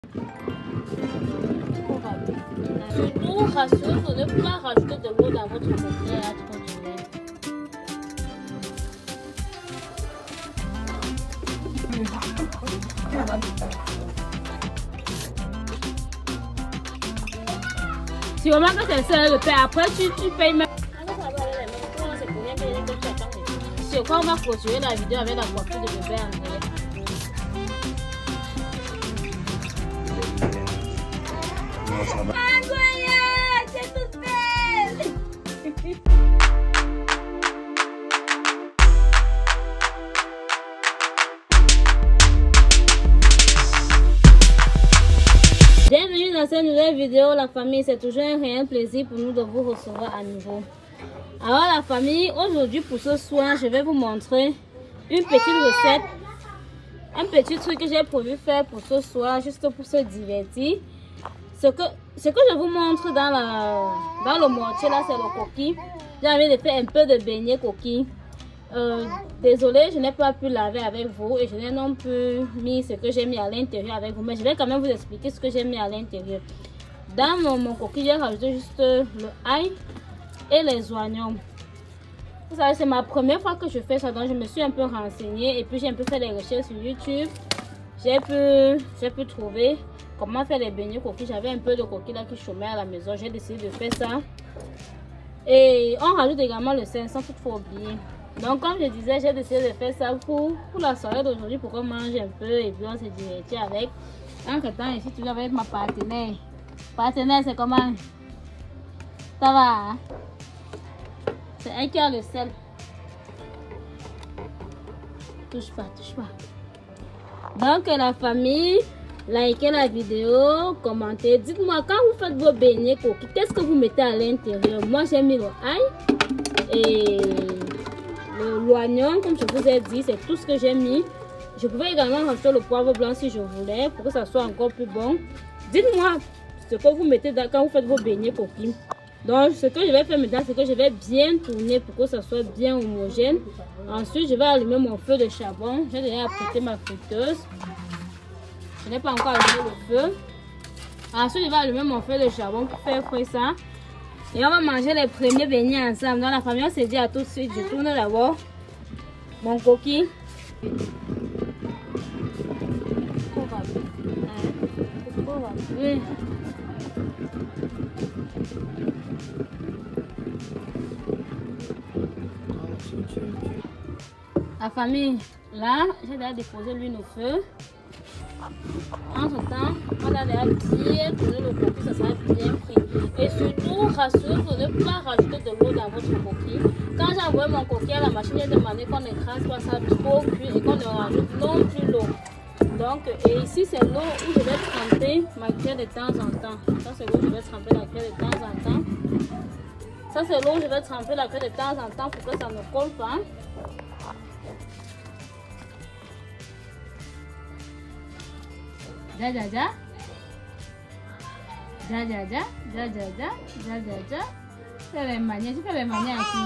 Surtout, rassurez-vous de ne pas rajouter de l'eau dans votre coquille à trop durée. Si vraiment que c'est ça le pain, après tu payes même. Je crois qu'on va clôturer la vidéo avec la coiffure de bébé André. Non, ça va. Incroyable, c'est tout belle. Bienvenue dans cette nouvelle vidéo la famille, c'est toujours un réel plaisir pour nous de vous recevoir à nouveau. Alors la famille, aujourd'hui pour ce soir, je vais vous montrer une petite recette, un petit truc que j'ai prévu faire pour ce soir, juste pour se divertir. Ce que je vous montre dans le mortier là, c'est le coquille. J'ai envie de faire un peu de beignet coquille. Désolée, je n'ai pas pu laver avec vous et je n'ai non plus mis ce que j'ai mis à l'intérieur avec vous, mais je vais quand même vous expliquer ce que j'ai mis à l'intérieur. Dans mon coquille, j'ai rajouté juste le ail et les oignons. Vous savez, c'est ma première fois que je fais ça, donc je me suis un peu renseignée et puis j'ai un peu fait des recherches sur YouTube. J'ai pu trouver comment faire les beignets coquilles. J'avais un peu de coquilles là qui chômait à la maison, j'ai décidé de faire ça. Et on rajoute également le 500, toutefois oublier. Donc comme je disais, j'ai décidé de faire ça pour la soirée d'aujourd'hui, pour qu'on mange un peu et puis on se divertit avec. Entre temps, ici tu vas avec ma partenaire. Partenaire, c'est comment? Ça va hein? C'est elle qui a le sel. Touche pas, touche pas. Donc la famille, likez la vidéo, commentez. Dites-moi quand vous faites vos beignets coquilles, qu'est-ce que vous mettez à l'intérieur? Moi j'ai mis le ail et l'oignon, comme je vous ai dit, c'est tout ce que j'ai mis. Je pouvais également rajouter le poivre blanc si je voulais, pour que ça soit encore plus bon. Dites-moi ce que vous mettez quand vous faites vos beignets coquilles. Donc ce que je vais faire maintenant, c'est que je vais bien tourner pour que ça soit bien homogène. Ensuite, je vais allumer mon feu de charbon. J'ai déjà apprêté ma friteuse. Je n'ai pas encore allumé le feu. Ensuite, je vais allumer mon feu de charbon pour faire frire ça. Et on va manger les premiers beignets ensemble. Dans la famille, on se dit à tout de suite. Je tourne d'abord mon coquille. Oui. La famille, là, j'ai déjà déposé l'huile au feu. Entre temps, on a déjà bien tourné le coquille, ça sera bien frit. Et surtout, rassurez-vous de ne pas rajouter de l'eau dans votre coquille. Quand j'ai envoyé mon coquille à la machine, j'ai demandé qu'on n'écrase pas ça trop cuit et qu'on ne rajoute non plus l'eau. Donc, et ici, c'est l'eau où je vais tremper ma cuillère de temps en temps. Ça, c'est l'eau où je vais tremper la cuillère de temps en temps. Ça, c'est l'eau où je vais tremper la cuillère de temps en temps pour que ça ne colle pas. Ja ja ja. Ja ja ja. Ja ja ja. Ja ja ja. Fais les manières, tu fais les manières ici.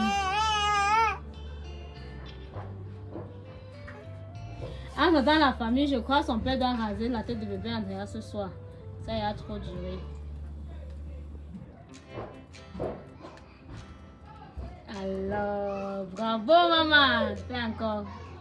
En attendant la famille, je crois son père doit raser la tête de bébé Andrea ce soir. Ça y a trop duré. Alors, bravo maman. Fais encore.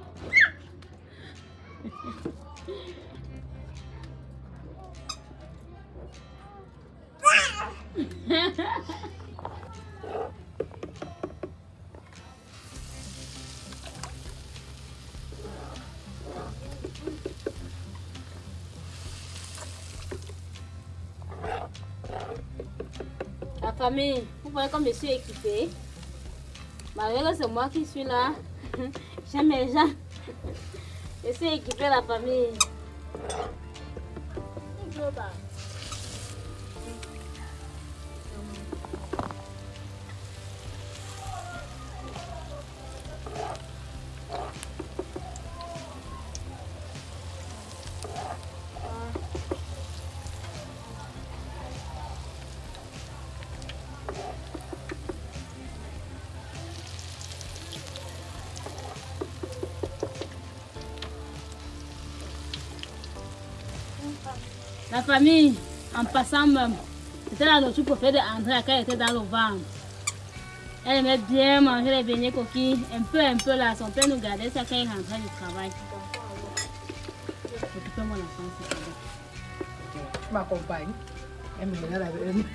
La famille, vous voyez comme je suis équipée. Malgré que c'est moi qui suis là, j'aime les gens. Je suis équipée la famille. La famille, en passant même, c'était la nourriture préférée d'Andrea quand elle était dans le ventre. Elle aimait bien manger les beignets coquilles, un peu là. Son père nous gardait ça quand il rentrait du travail. Occupez-moi la France, c'est ça. Tu m'accompagnes. Elle me regarde avec elle.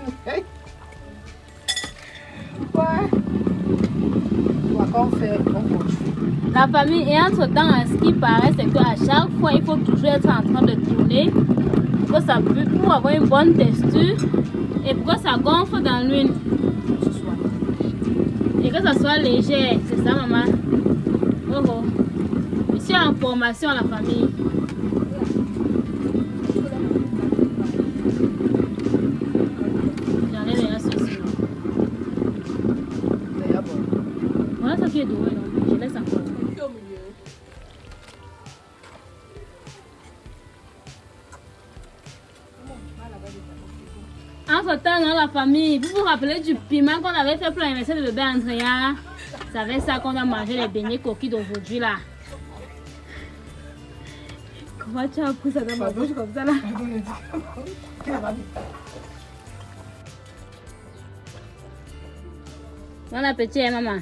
Ouais. Qu'on fait, on continue. La famille, et entre-temps, ce qui paraît, c'est qu'à chaque fois, il faut toujours être en train de tourner pour avoir une bonne texture et pour que ça gonfle dans l'huile. Et que ça soit léger, c'est ça, maman. Oh oh. Je suis en formation, la famille. J'enlève les restes aussi. Voilà ça qui est doué, non? Je laisse encore. Entre-temps, dans la famille, vous vous rappelez du piment qu'on avait fait pour l'anniversaire de bébé Andrea? C'est avec ça qu'on a mangé les beignets coquilles d'aujourd'hui là. Comment tu as pris ça dans ma bouche comme ça là? Bon appétit, hein, maman.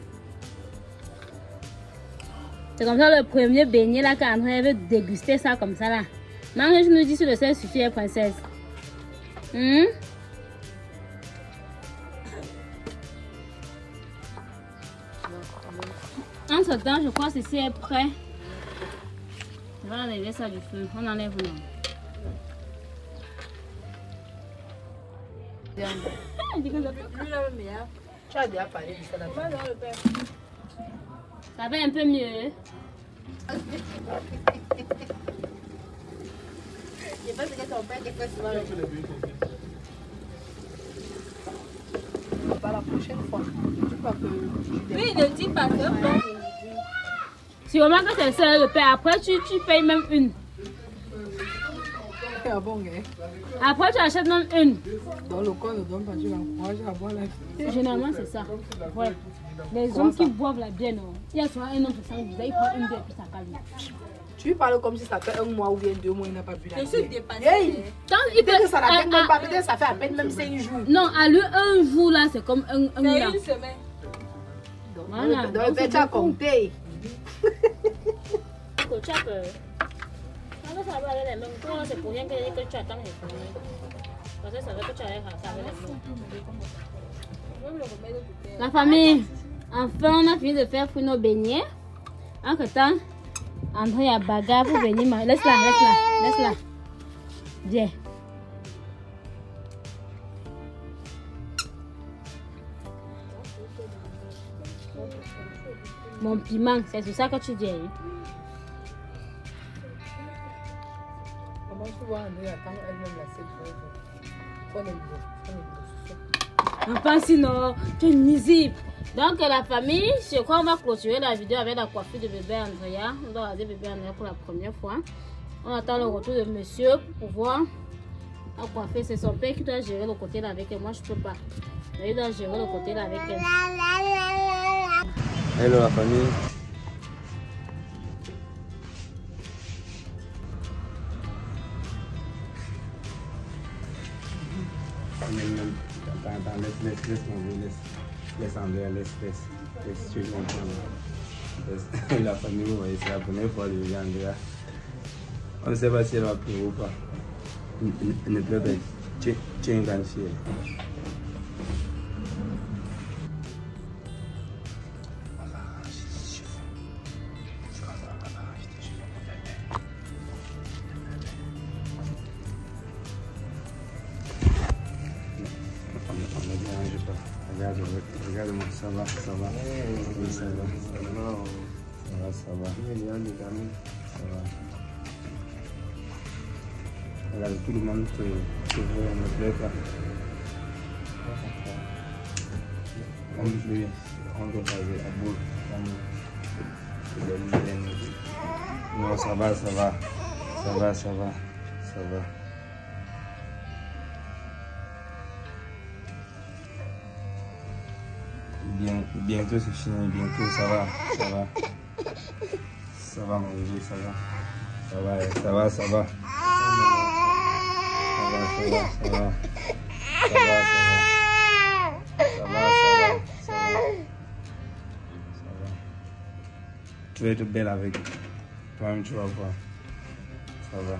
C'est comme ça le premier beignet là qu'Andrea veut déguster ça comme ça là. Mange, je nous dis sur le sel suffit, princesse. Entre temps, je crois que ceci est prêt. Je vais enlever ça du feu. On enlève non. Tu as déjà parlé de ça là-bas. Ça va un peu mieux. Je pense que ton père fait souvent le Pas la prochaine fois. Tu crois que... Oui, ne dis pas ça. Si on remarque que c'est ça le père, après tu payes même une. Ah bon, hein? Après tu achètes même une. Dans le corps ne donne pas, tu l'encourages à boire la vie. Généralement c'est ça. Ouais. Les hommes qui boivent la bière, non. Il y a souvent un homme qui s'en il prend une bière puis ça calme. Tu parles comme si ça fait 1 mois ou bien 2 mois, il n'a pas bu la bière. Je suis dépassée. Hey! Peut-être que ça n'a même pas, peut-être à, ça fait à peine même 5 jours. Non, à lui un jour là, c'est comme un C'est mois. une semaine. Voilà. Dans le fait, tu as compté. Tu as peur. Quand ça va avec les mêmes, c'est pour rien que tu attends les premiers. Parce que ça veut que tu arrives à ça avec les mêmes. La famille, enfin on a fini de faire nos beignets. Entre temps, André a bagarre pour venir manger. Laisse-la. Viens. Mon piment, c'est sur ça que tu dis. Comment tu vois André attendre elle-même la cette Enfin sinon, tu es nuisible. Donc la famille, je crois qu'on va clôturer la vidéo avec la coiffure de bébé Andrea. On doit regarder bébé Andrea pour la première fois. On attend le retour de monsieur pour pouvoir la coiffer. C'est son père qui doit gérer le côté là avec elle. Moi je peux pas. Il doit gérer le côté là avec elle. Hello la famille. Attends, laisse Andrea, laisse, tu comprends. La famille, vous voyez, c'est la première fois de bébé Andrea. On ne sait pas si elle va pleurer ou pas. Ne pleure pas, tu es une grande fille. Regarde-moi, ça va. Oui, ça va. Ça va. Regarde, tout le monde te voit, ne pleure pas. On doit passer à bout. Non, ça va. Bientôt c'est fini, bientôt ça va. Ça va mon bébé, ça va. Tu vas être belle avec toi-même, tu vas voir. Ça va.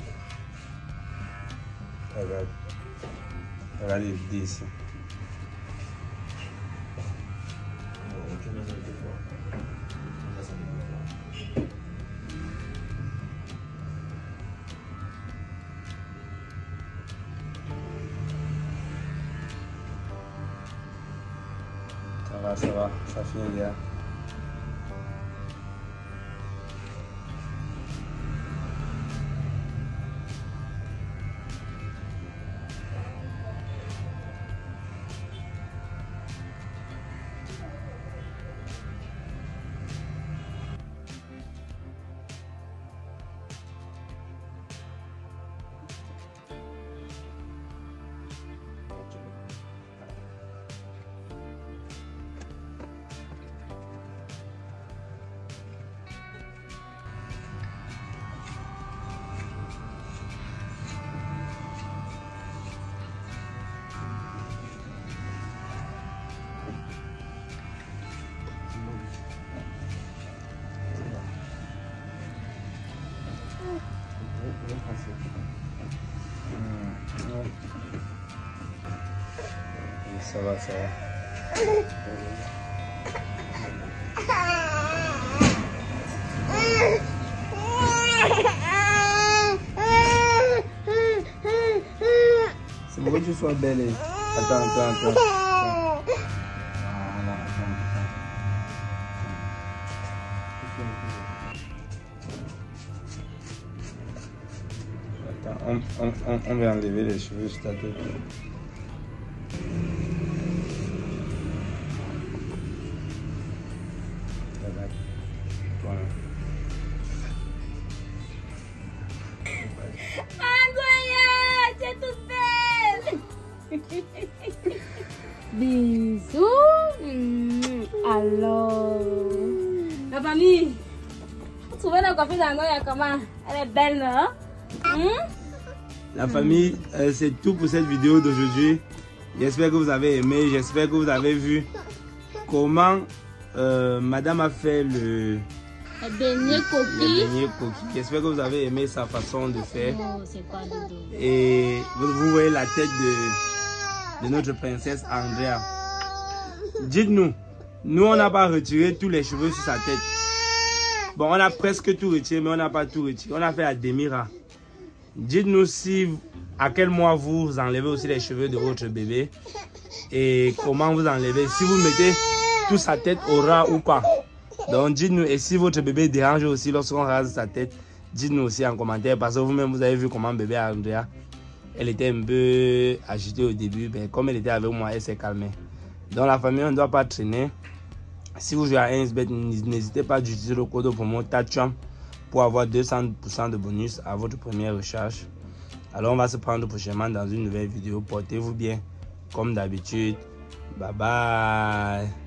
Regarde. Regarde les vidéos ici. Ça va, ça finit bien. Ça va, ça va. C'est bon que tu sois belle. Attends. On va enlever les cheveux sur ta tête. Angoya, tu es toute belle. Bisous. Alors, la famille, vous trouvez la coiffure d'Angoya comment? Elle est belle, non? La famille, c'est tout pour cette vidéo d'aujourd'hui. J'espère que vous avez aimé, j'espère que vous avez vu comment madame a fait le beignet coquille. J'espère que vous avez aimé sa façon de faire. Oh, c'est quoi le dos? Et vous voyez la tête de notre princesse Andrea. Dites-nous, nous on n'a pas retiré tous les cheveux sur sa tête. Bon, on a presque tout retiré, mais on n'a pas tout retiré. On a fait à demi-ras. Dites-nous si à quel mois vous enlevez aussi les cheveux de votre bébé et comment vous enlevez, si vous mettez toute sa tête au ras ou pas. Donc dites-nous, et si votre bébé dérange aussi lorsqu'on rase sa tête, dites-nous aussi en commentaire, parce que vous-même vous avez vu comment bébé Andrea, elle était un peu agitée au début, mais comme elle était avec moi, elle s'est calmée. Dans la famille, on ne doit pas traîner. Si vous jouez à 1xBet, n'hésitez pas d'utiliser le code promo TACHAM pour avoir 200% de bonus à votre première recharge. Alors on va se prendre prochainement dans une nouvelle vidéo. Portez-vous bien comme d'habitude. Bye bye.